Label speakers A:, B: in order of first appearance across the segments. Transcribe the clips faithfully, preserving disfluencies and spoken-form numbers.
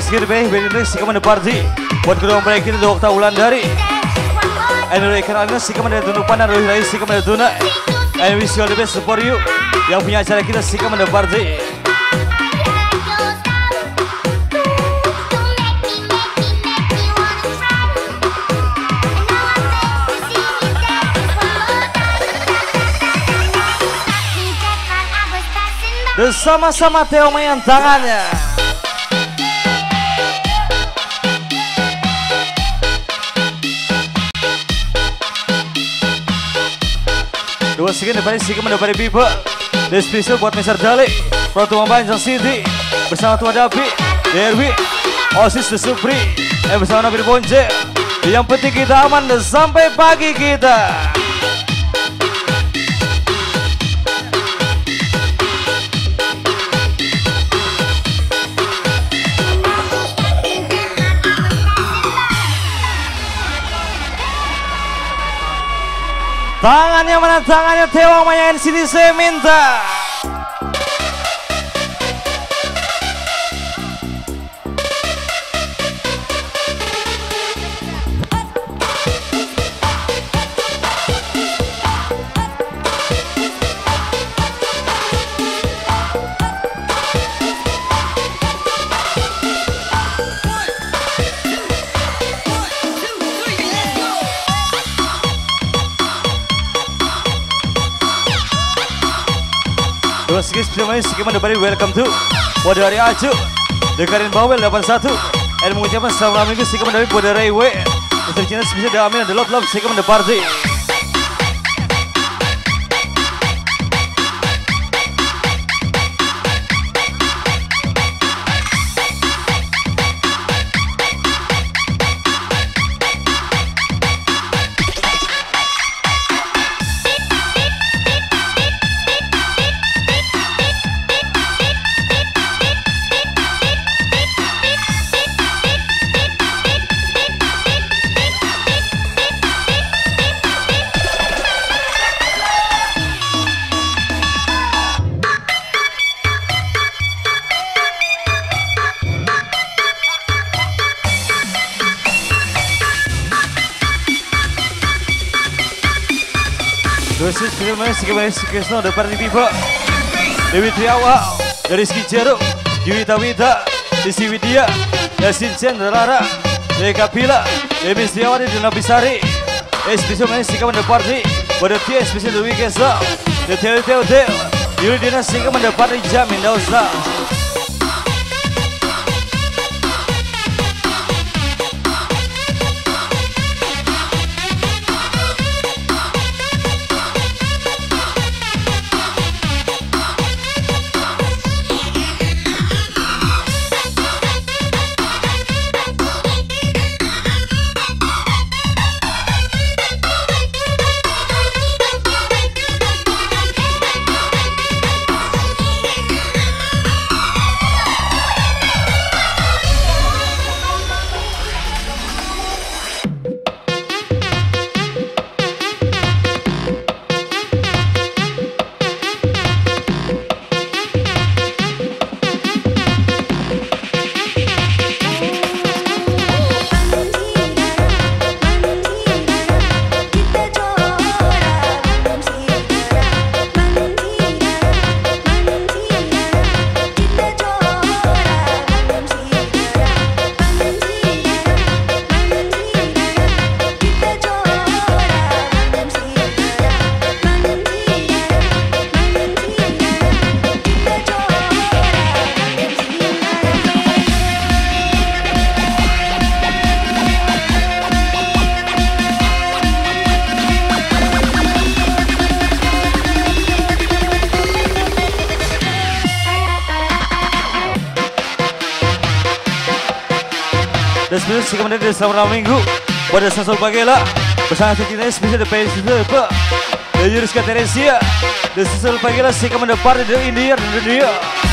A: segini baik beri si kemen party buat kedua mereka ini Dokter Wulandari. Anyway karena si kemen dari tunupan dan rohi si kemen dari tuna. And wish you all the best for you. Yang punya acara kita si kemen party. Bersama-sama Theo main tangannya. Dua segini dari si kemen dari Biba. Dan spesial buat Mister Dali Proto Banjang City. Bersama Tua Dapi Derwi Osis The Supri Eh bersama Nabi Bonje. Yang penting kita aman dan sampai pagi kita. Tangannya mana tangannya Tewa Maya N C T saya minta. Dua segi sebelumnya sekiman dari welcome to Wadah Hari Aju Dekarin Bawel delapan satu Dan mengucapkan selamat minggu sekiman dari Wadah Raywe Mister Cina spesial dari Amin dan Lot Love sekiman dari party. Dosis filmnya sekitar Krisno depan di Biba Dewi Triawa dari Skijero Juwita Wita Sisi Widya Yasin Chandra Rara Deka Pila Demi Setiawati dan Nabisari Spesialnya sekitar mendapat pada Tia spesial dari Wikesa Detail Teo Teo Yuri Dinas sekitar mendapat jamin dosa. Dan sebelum sekian menit dari selama minggu pada Sasul Bagela bersama kita spesial dari P S D P dan Yuriska Teresia dan Sasul Bagela sekian mendapat dari India dan dunia.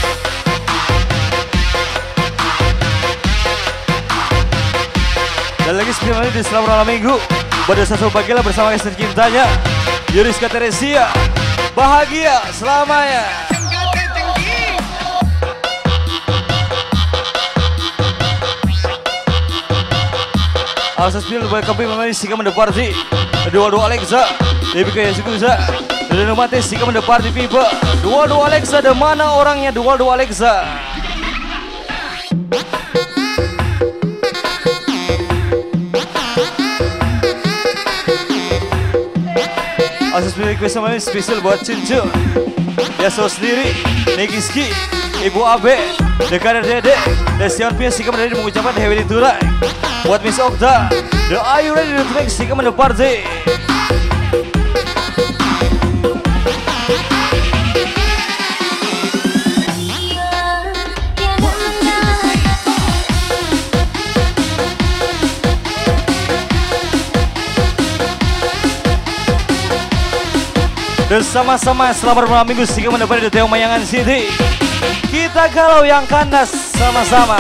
A: Dan lagi sekian menit dari selama minggu pada Sasul Bagela bersama istri cintanya Yuriska Teresia. Bahagia selamanya. Akses pilih buat kami memang sih kami party. Dua-dua Alexa, Dewi Kaya Sukuza. Dan mati sih kami party people. Dua-dua Alexa, ada mana orangnya dua-dua Alexa? Akses pilih request memang spesial buat Cincu. Ya so sendiri, Negiski, Ibu Abe, Dekada Dede, dan Sion Pia sih kami dari mengucapkan Heavy Turai. Buat Miss Okta, the are you ready to make sih kami the party? Dan sama-sama selamat malam minggu sih kami dapat di Teo Mayangan City. Kita galau yang kandas sama-sama.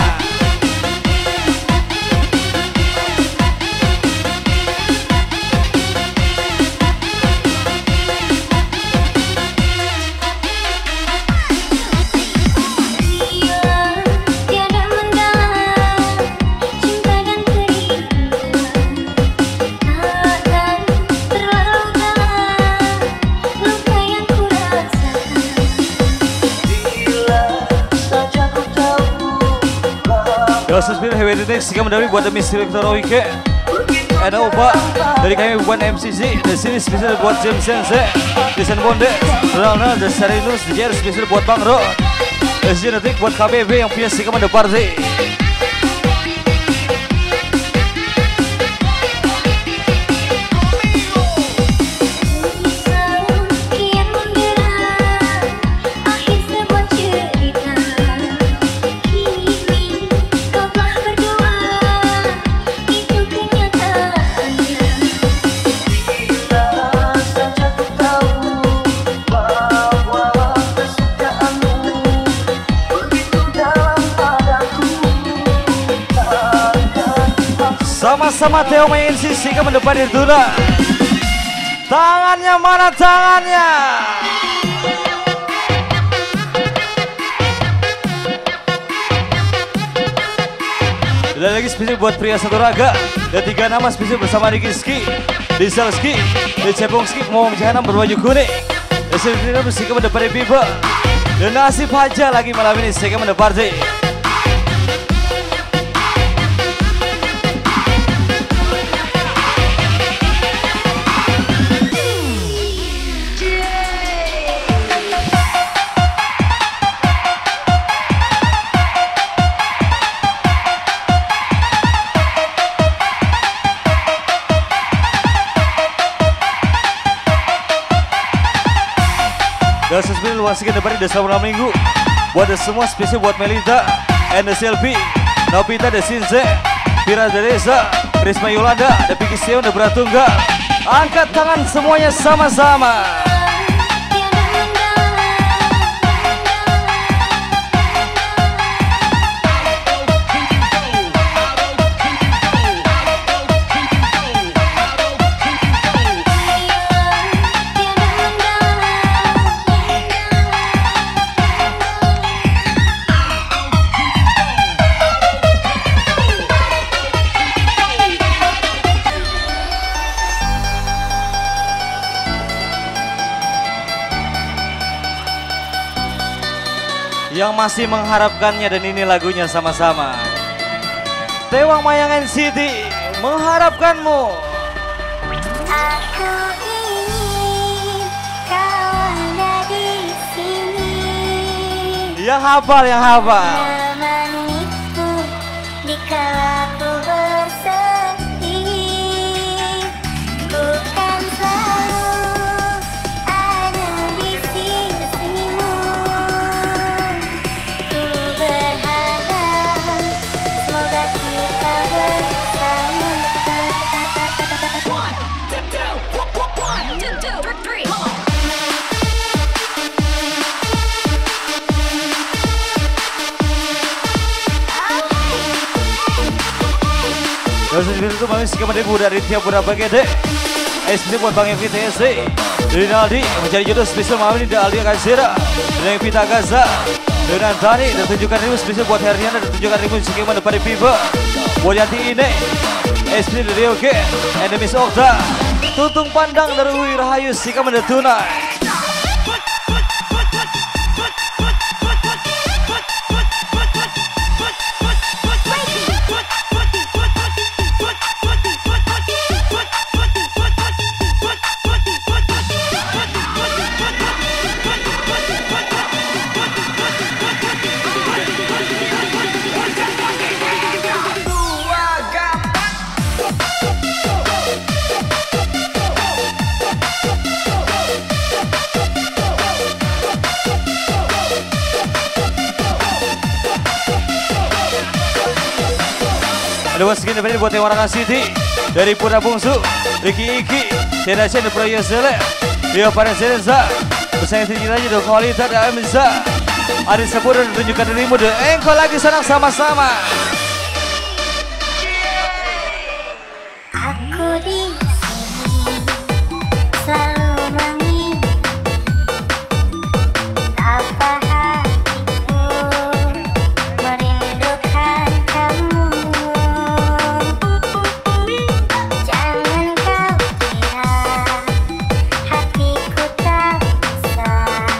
A: Dosis pilih Heavy Next jika mendawi buat demi Direktur Oike. Ada Oba dari kami buat M C C. Di sini spesial buat James Sense, Desain Bonde, Ronald dan Sarinus. Di sini spesial buat Bang Ro. Di sini detik buat K B B yang punya sih kemana party. Sama-sama Teo main sisi ke mendepan itu dah. Tangannya mana tangannya? Dan lagi spesial buat pria satu raga. Dan tiga nama spesial bersama Riki Ski, Diesel Ski, dan Cepong Ski mau menjahanam berbaju kuning. Dan sini mesti ke mendepan Biba. Dan nasib aja lagi malam ini saya ke mendepan party. Dan spesial luar sekian depan di selama minggu. Buat semua spesial buat Melita, and the Selfie, Nopita, the Sinse, Pira Dereza, Krisma Yolanda, the Piki Sion, the Beratunggal. Angkat tangan semuanya sama-sama. Yang masih mengharapkannya dan ini lagunya sama-sama. Tewang Mayangan City mengharapkanmu.
B: Aku ingin kau ada di sini.
A: Yang hafal, yang hafal.
B: Temaniku di kala ku bersedih. Bukan selalu ada di sisimu. Ku berharap semoga kita bersama.
C: One, two, two, one, two, two, three, come on.
A: Dosis itu masih sih kepada ibu dari tiap berapa gede. S P buat Bang F T S dari Naldi mencari jodoh spesial malam ini dari Aldi Kasira dengan Pita Gaza dengan Tani dan tunjukkan ribu spesial buat Herniana dan tunjukkan ribu sih kepada pada Pipa. buat Yanti ini S P dari Oke Enemies Okta Tuntung Pandang dari Ui Rahayu Sika Mendetunai. Ada was segini ini buat yang Warangan City dari Pura Bungsu, Ricky Iki, Tena Chen, Proyo Sele, Rio Parenza, bersaing tinggi lagi do kualitas dan Amisa. Ada sepuluh tunjukkan dirimu deh, engkau lagi senang sama-sama.
B: Aku di sini selalu mengingat apa hatiku merindukan kamu. Jangan kau kira hatiku tak bisa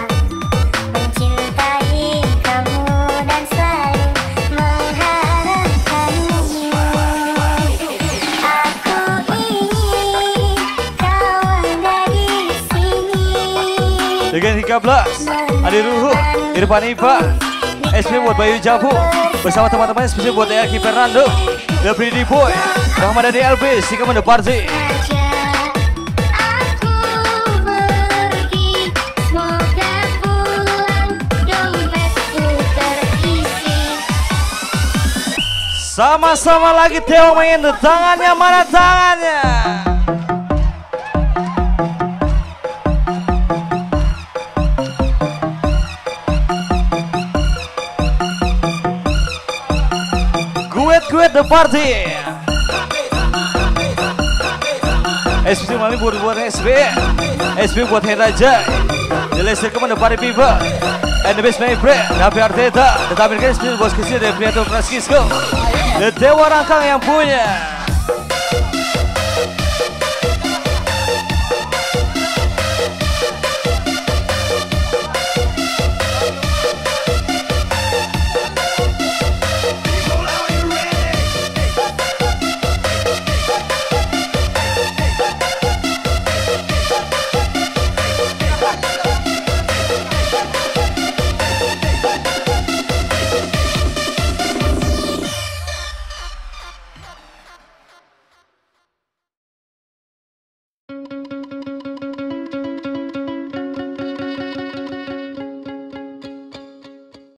B: mencintai kamu dan selalu mengharapkanmu. Aku ingin kau ada di sini.
A: Dengan tiga belas, Adi Ruhu, Irfan Ipa, S P buat Bayu Jabu, bersama teman-teman spesial buat Eki Fernando, The Pretty Boy, Rahmat dari L B, Sika Mendeparti.
B: Aku pergi, semoga pulang dompetku terisi.
A: Sama-sama lagi Theo main tuh, tangannya mana tangannya? Guet-guet the party. S P Mami buat buat S P, S P buat Hendaja. Dileser ke mana party people. And the best man friend, Davi Arteta. Tetapi kan S P bos kecil dari Prieto Francisco. The Dewa Rangkang yang punya.